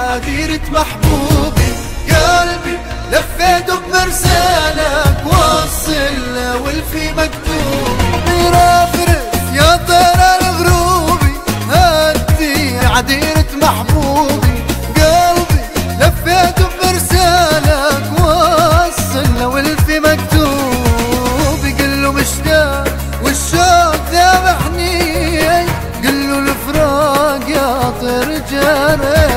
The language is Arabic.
عديرة محبوبي، قلبي لفيته بمرسالك وصل والفي مكتوب. مرافرس يا طير الغروبي، هدي عديرة محبوبي، قلبي لفيته بمرسالك وصل والفي مكتوب. قله مشتاق والشوق ذابحني، قله الفراق يا طير جاري.